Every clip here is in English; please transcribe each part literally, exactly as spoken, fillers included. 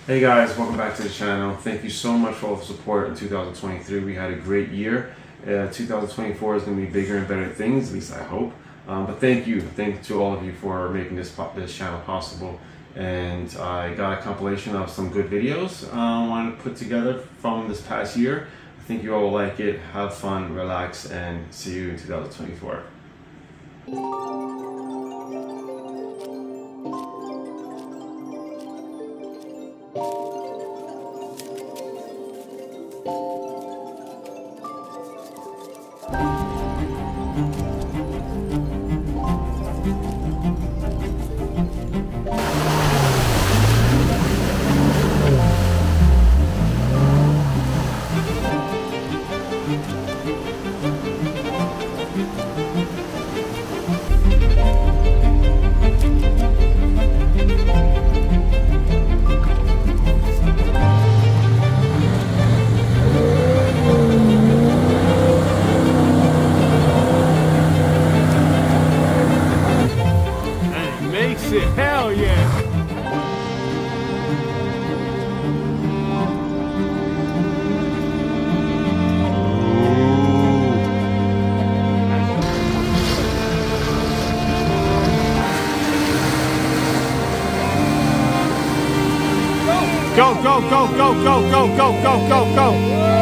Hey guys, welcome back to the channel. Thank you so much for all the support in two thousand twenty-three. We had a great year. Uh, two thousand twenty-four is going to be bigger and better things, at least I hope. Um, but thank you. Thank you to all of you for making this, this channel possible. And I got a compilation of some good videos uh, I want to put together from this past year. I think you all will like it. Have fun, relax, and see you in two thousand twenty-four. Hell yeah! Go, go, go, go, go, go, go, go, go, go!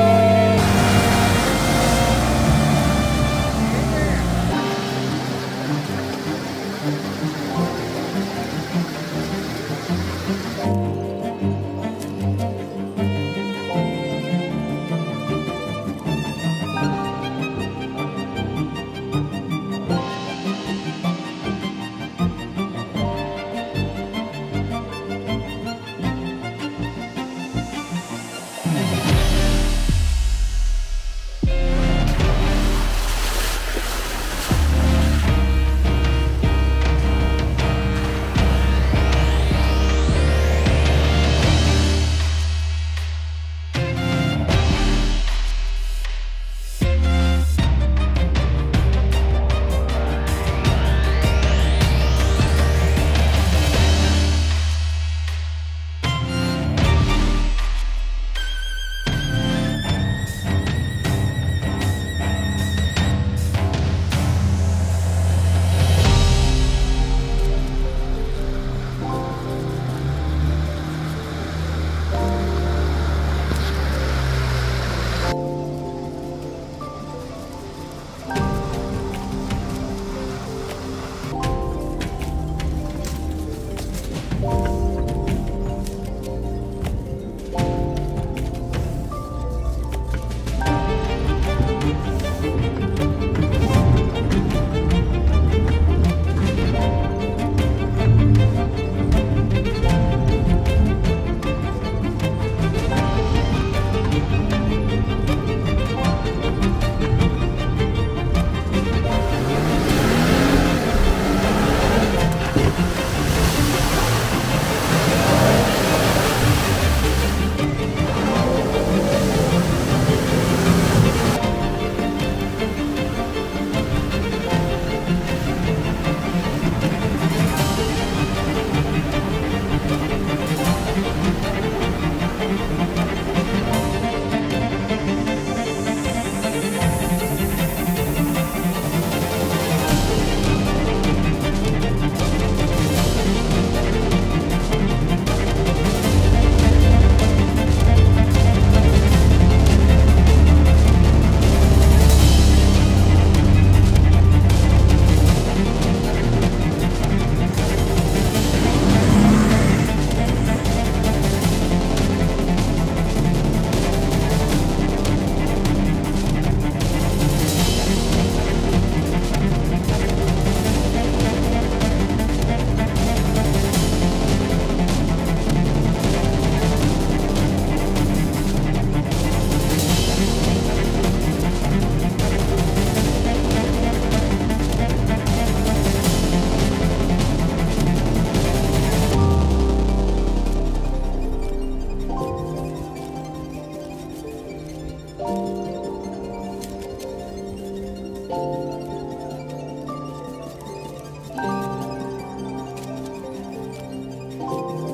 You